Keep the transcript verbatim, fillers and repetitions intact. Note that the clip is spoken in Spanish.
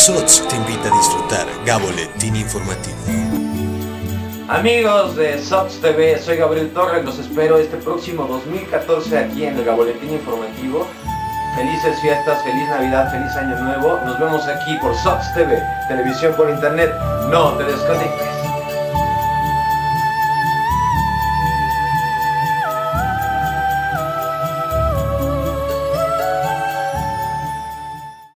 Sots te invita a disfrutar Gaboletín Informativo. Amigos de Sots T V, soy Gabriel Torres, los espero este próximo dos mil catorce aquí en el Gaboletín Informativo. Felices fiestas, feliz Navidad, feliz Año Nuevo. Nos vemos aquí por Sots T V, televisión por internet. No te desconectes.